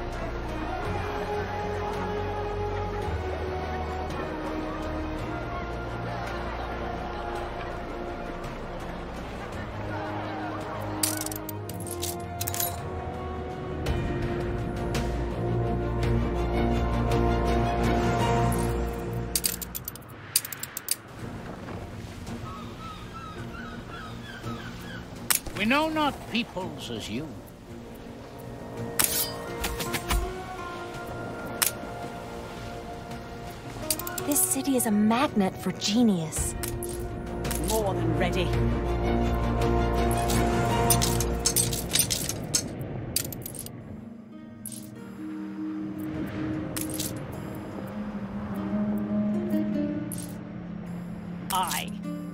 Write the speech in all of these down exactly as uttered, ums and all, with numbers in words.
We know not peoples as you. This city is a magnet for genius. More than ready. Aye.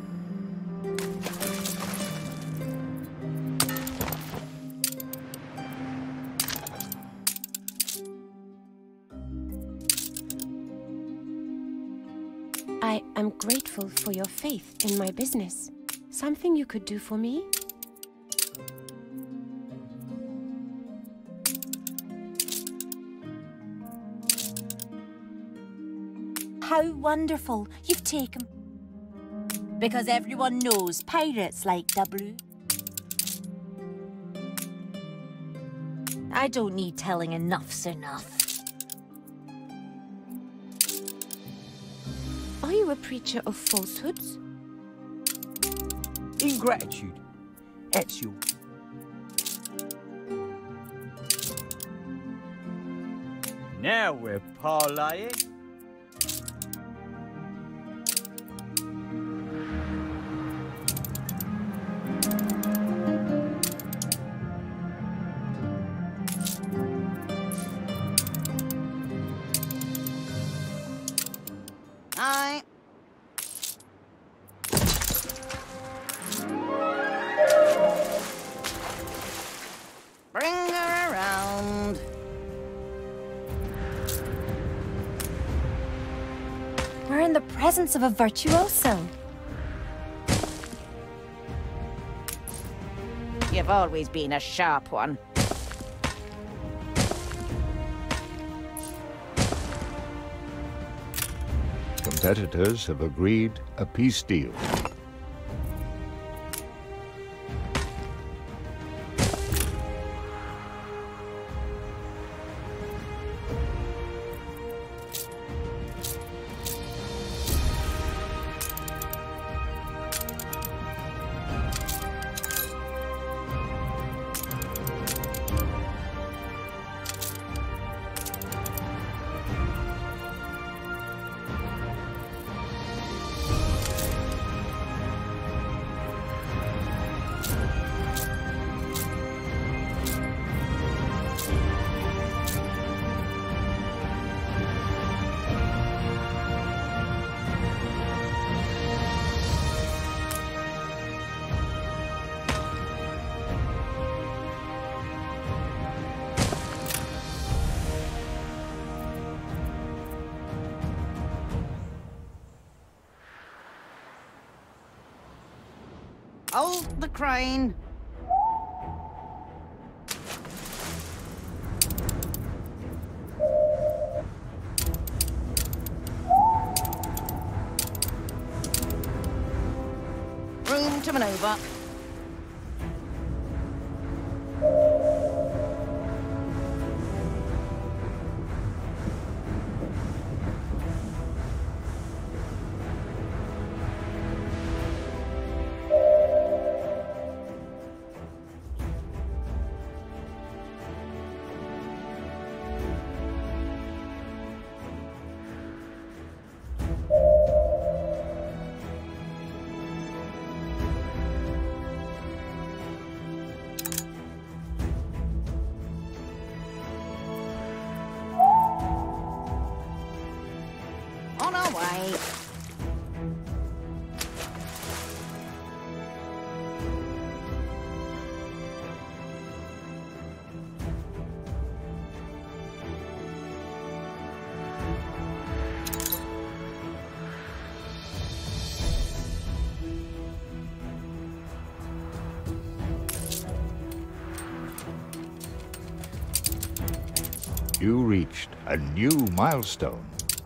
I am grateful for your faith in my business. Something you could do for me? How wonderful! You've taken... Because everyone knows pirates like doubloon. I don't need telling, enough's enough. Are you a preacher of falsehoods? Ingratitude. That's you. Now we're parlaying. Aye. Bring her around. We're in the presence of a virtuoso. You've always been a sharp one. Competitors have agreed a peace deal. Hold the crane. Room to maneuver. You reached a new milestone.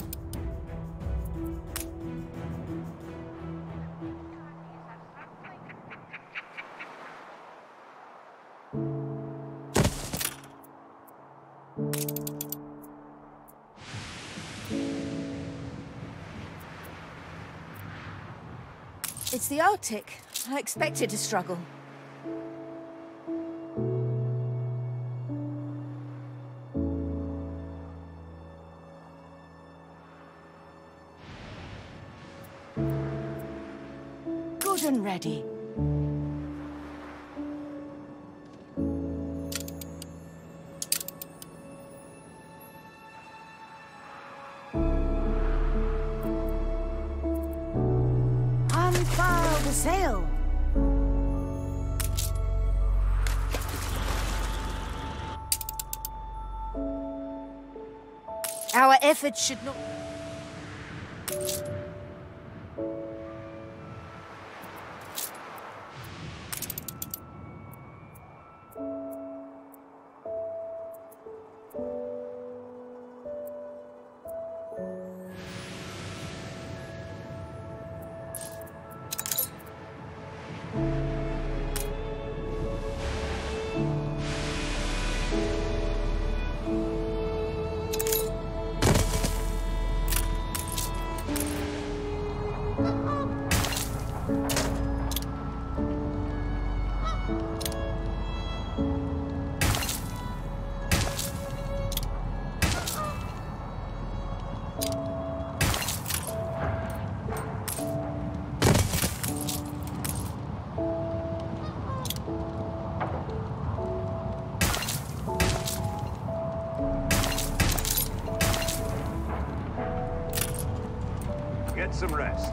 It's the Arctic. I expected to struggle. Good and ready. Unfurl the sail. Our efforts should not... Get some rest.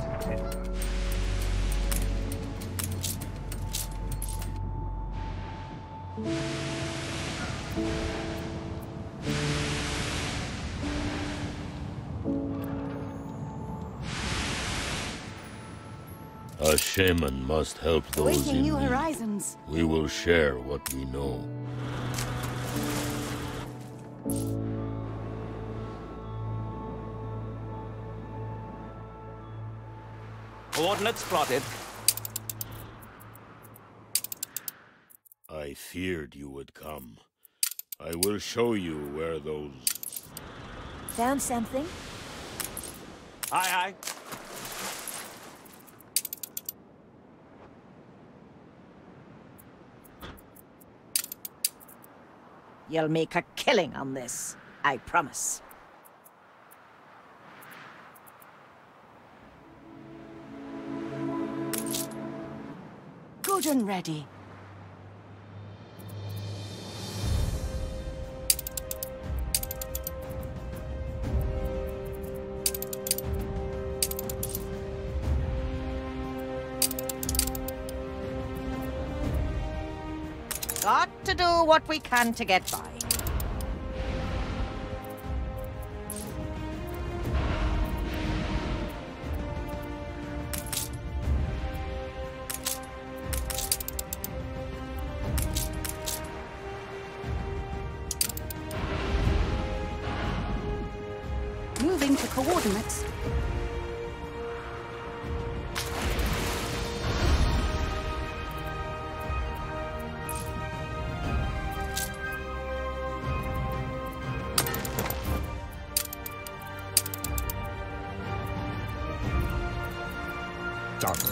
A shaman must help those Awakening in new need. horizons. We will share what we know. Coordinates plotted. I feared you would come. I will show you where those... Found something? Aye, aye. You'll make a killing on this, I promise. Good and ready. Got to do what we can to get by. Moving to coordinates. Done.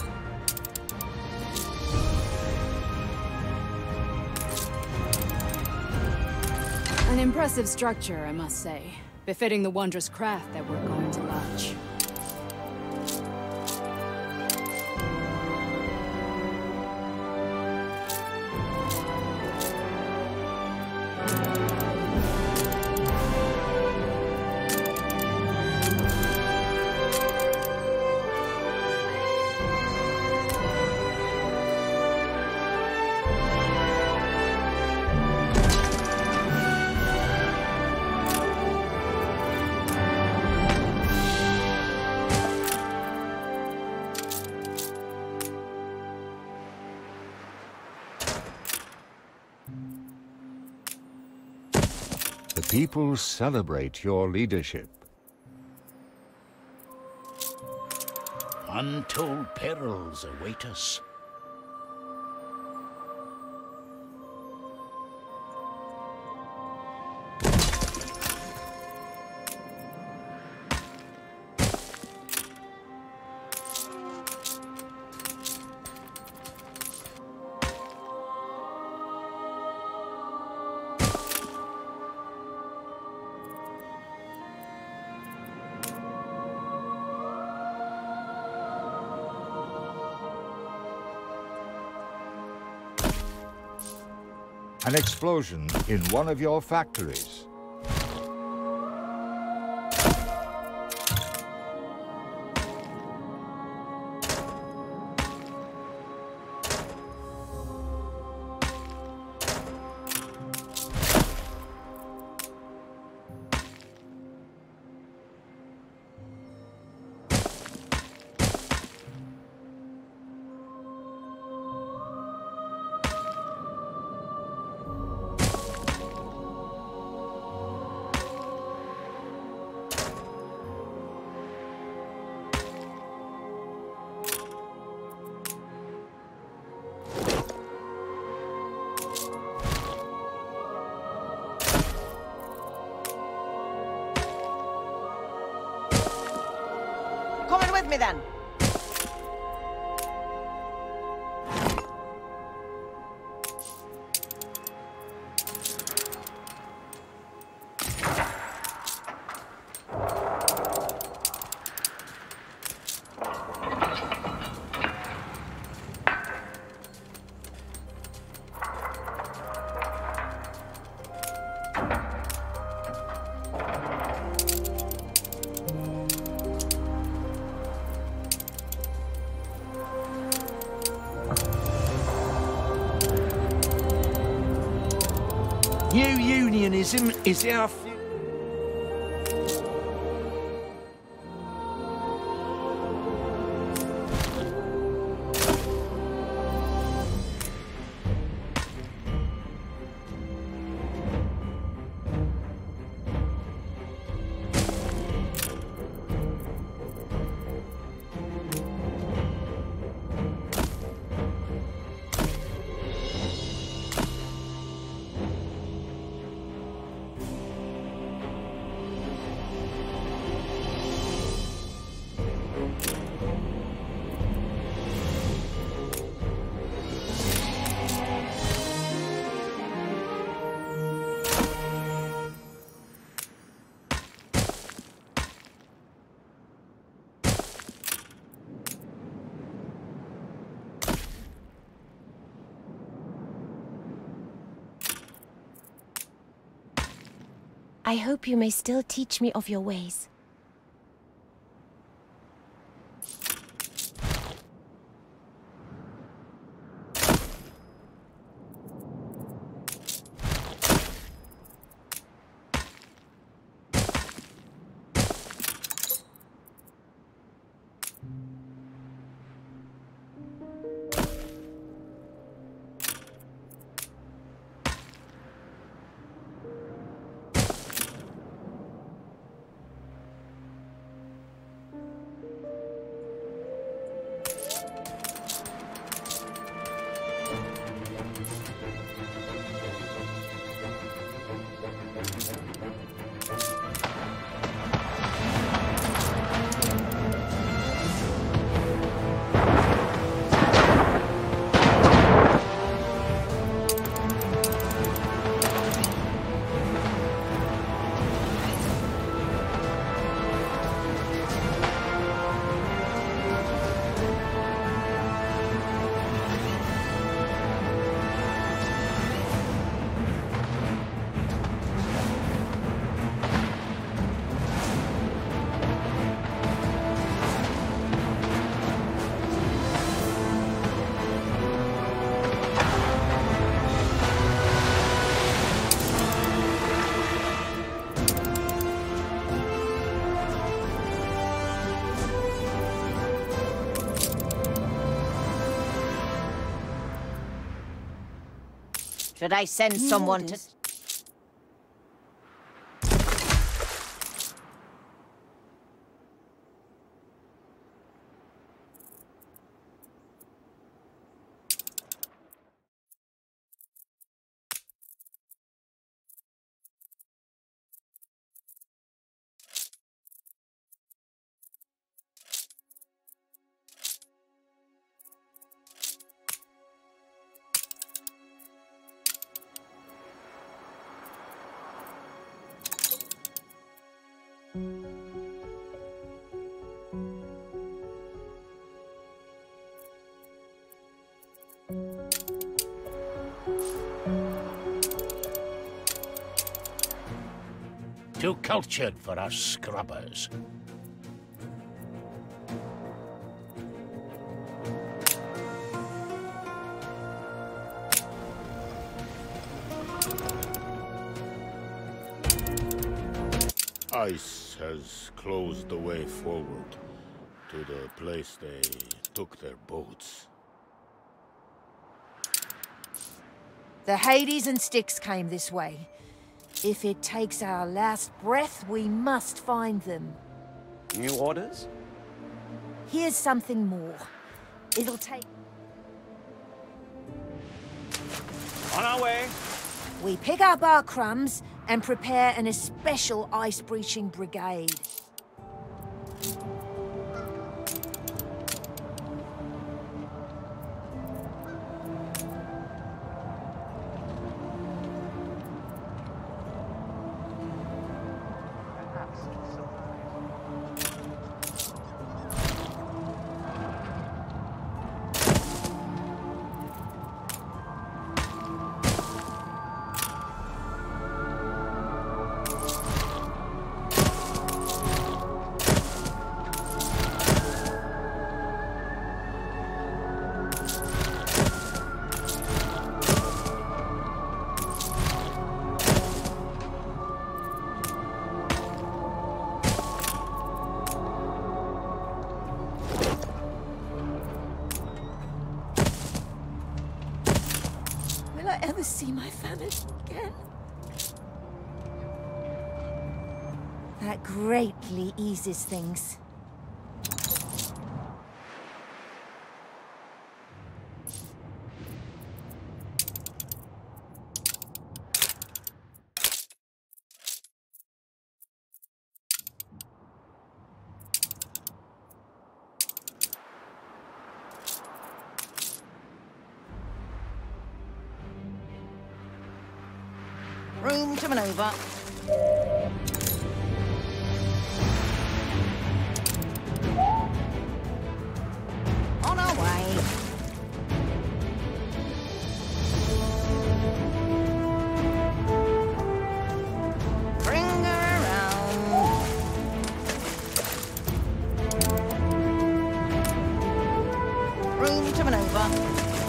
An impressive structure, I must say. Befitting the wondrous craft that we're going to launch. The people celebrate your leadership. Untold perils await us. An explosion in one of your factories. Coming with me then. New unionism is our future. I hope you may still teach me of your ways. Should I send someone to... Too cultured for us scrubbers. Ice has closed the way forward to the place they took their boats. The Hades and Styx came this way. If it takes our last breath, we must find them. New orders? Here's something more. It'll take... On our way. We pick up our crumbs and prepare an especial ice-breaching brigade. Will I ever see my family again? That greatly eases things. Room to maneuver. On our way. Bring her around. Room to maneuver.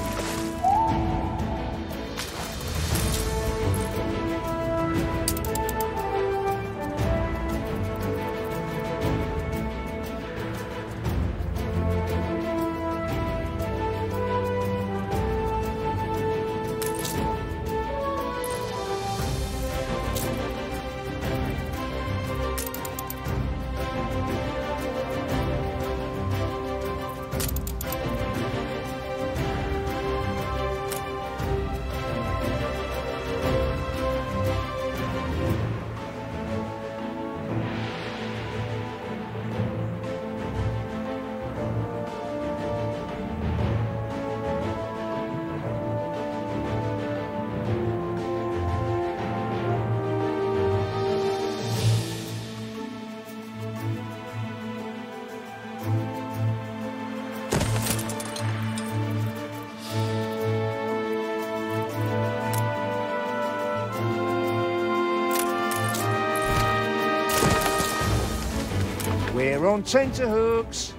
We're on tenterhooks.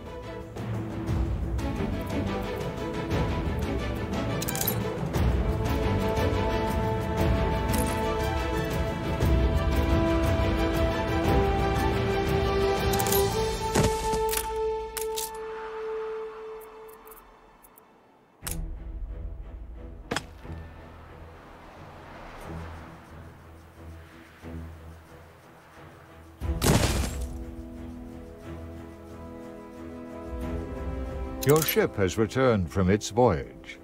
Your ship has returned from its voyage.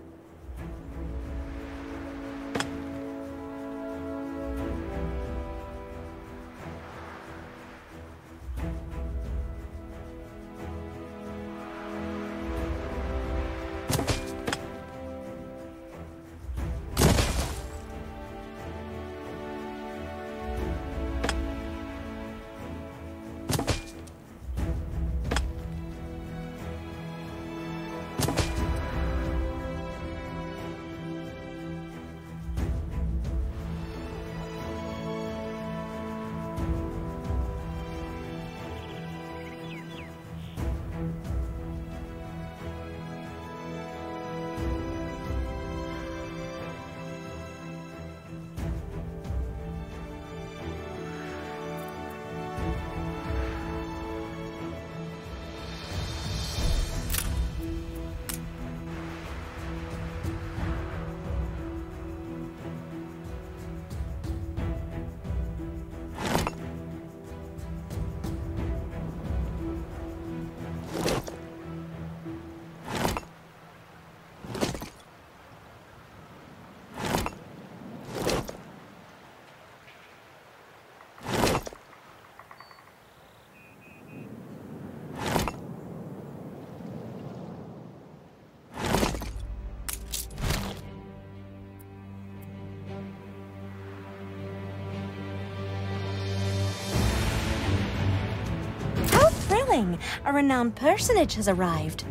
morning, a renowned personage has arrived.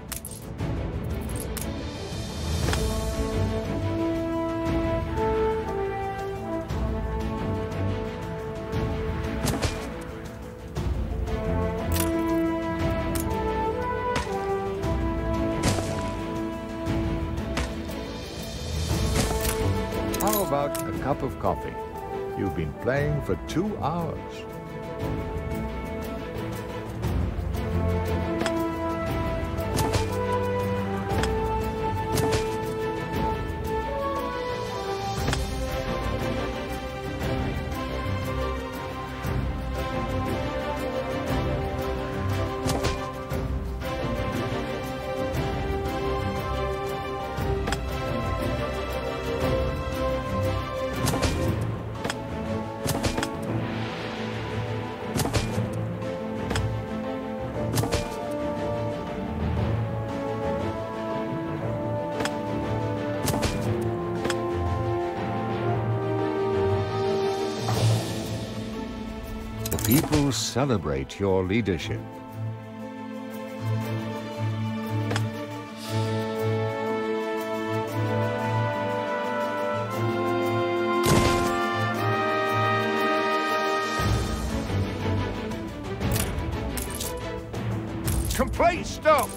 How about a cup of coffee? You've been playing for two hours. People celebrate your leadership. Complete stuff!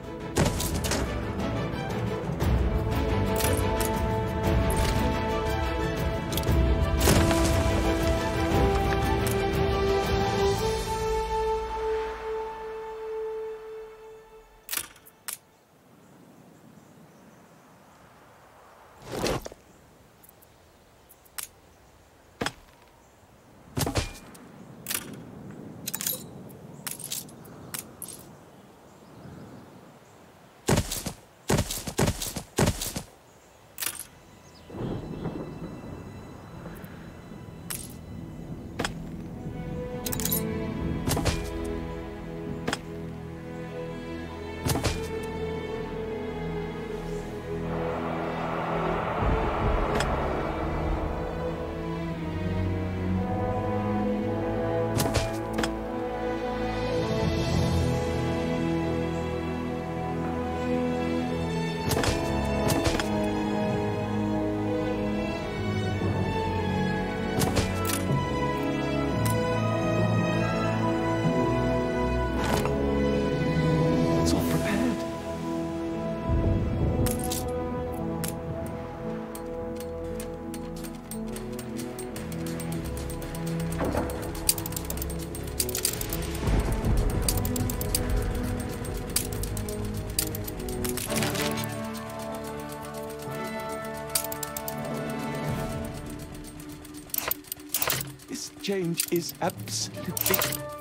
Change is absolutely...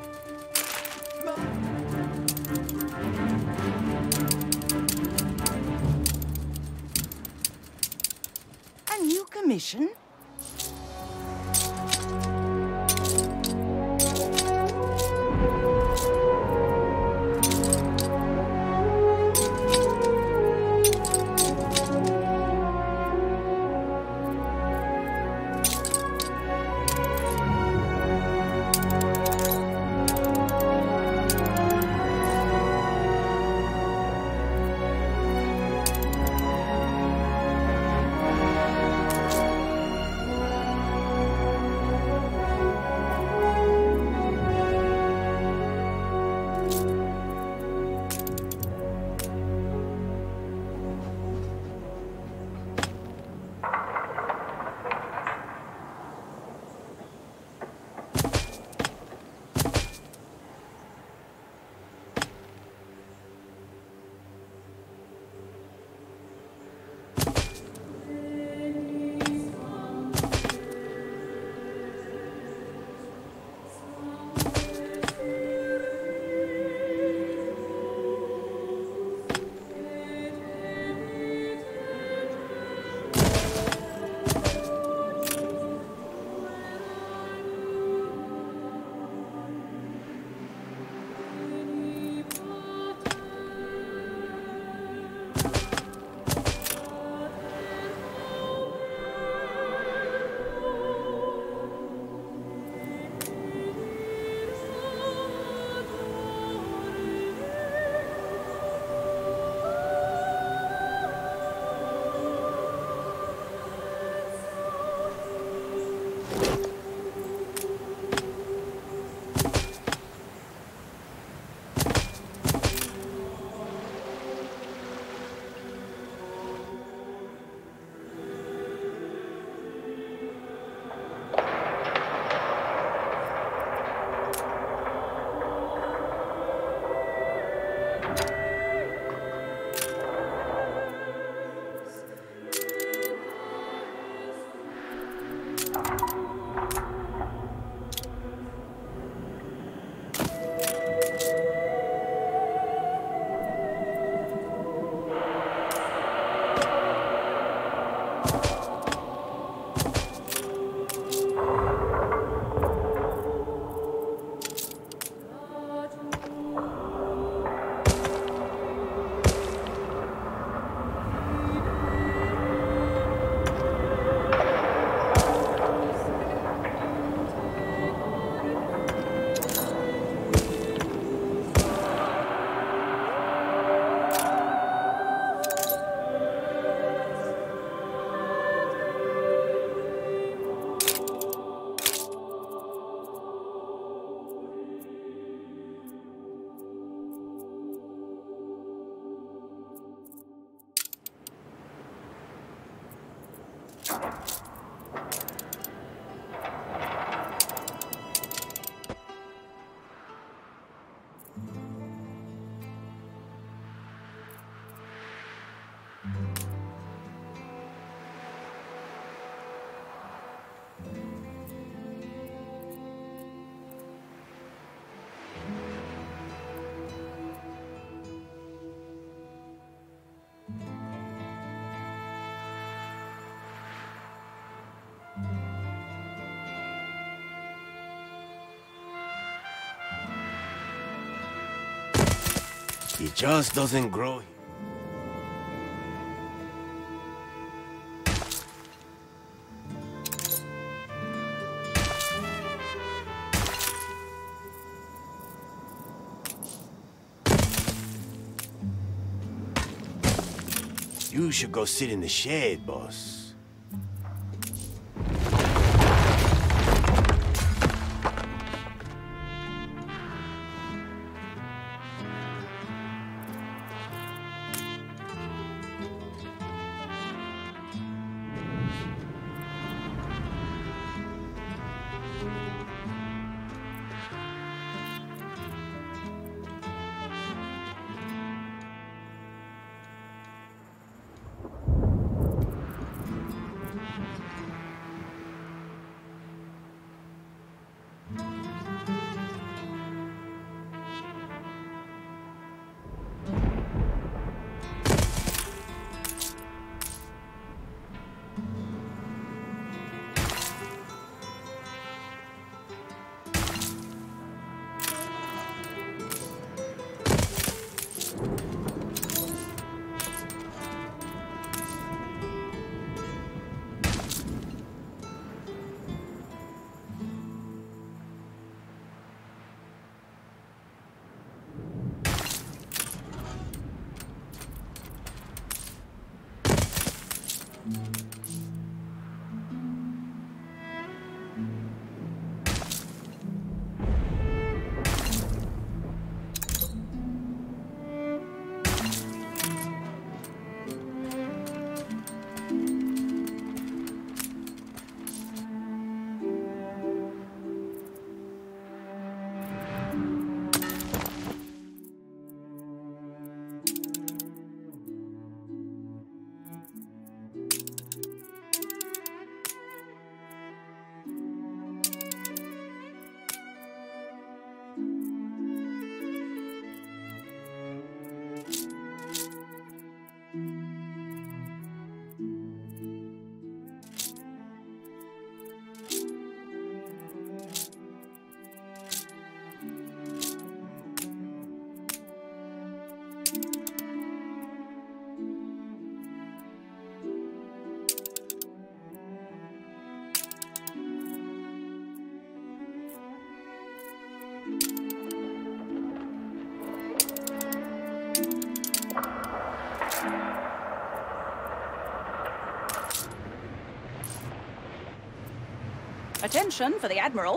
A new commission? He just doesn't grow. You should go sit in the shade, boss. Attention for the Admiral.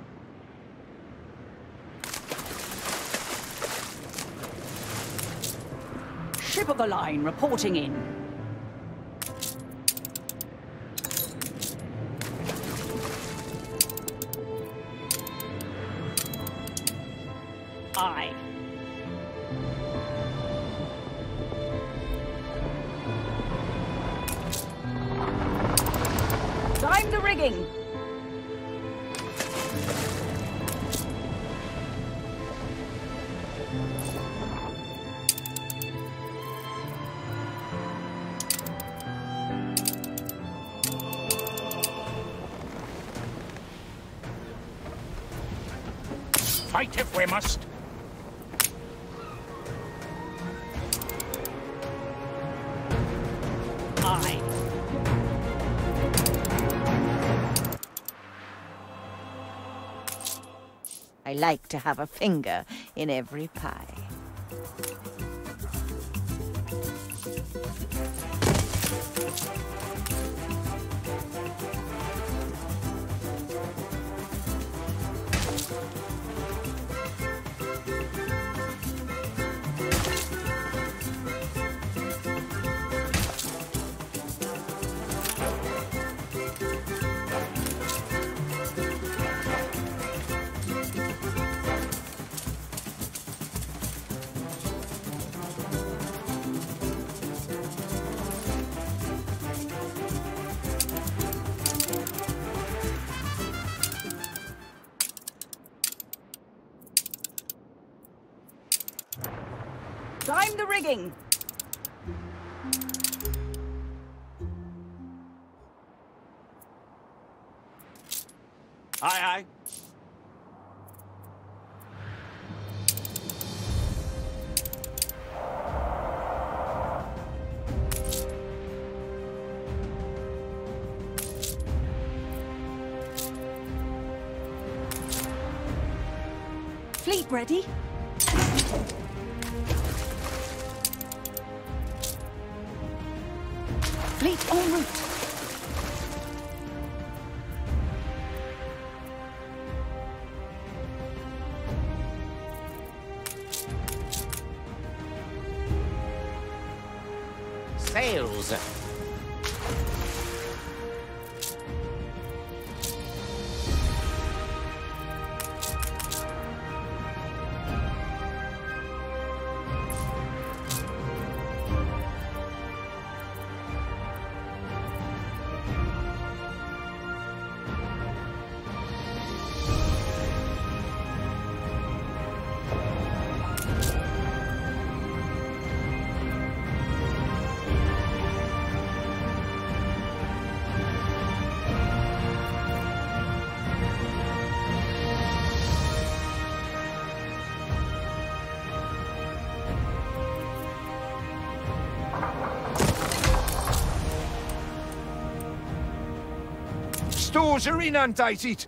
Ship of the line reporting in. Aye. Time the rigging. Fight if we must. Aye. I like to have a finger in every pie. Climb the rigging. Aye, aye. Fleet ready? Fleet en route. Sails. Stores are inundated.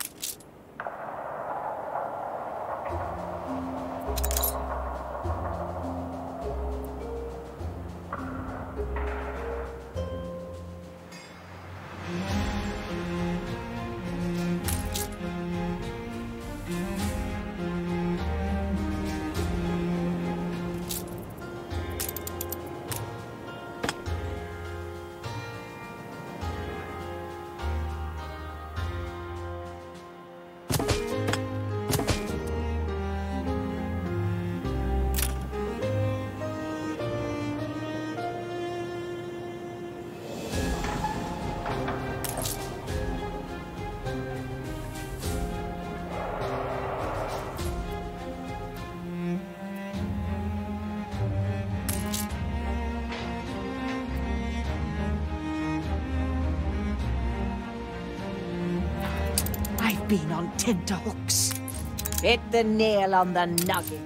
I've been on tenterhooks. Hit the nail on the nugget.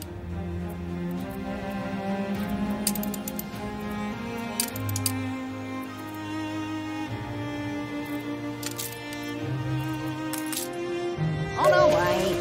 On our way.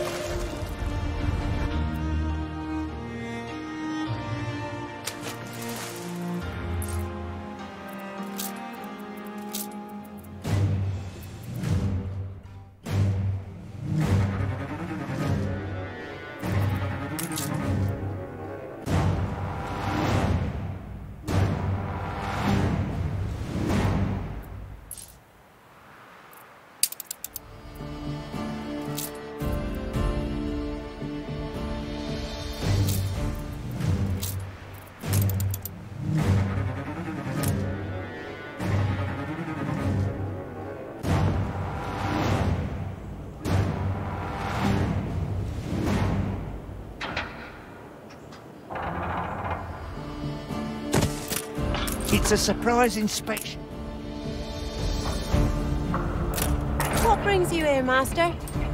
It's a surprise inspection. What brings you here, Master?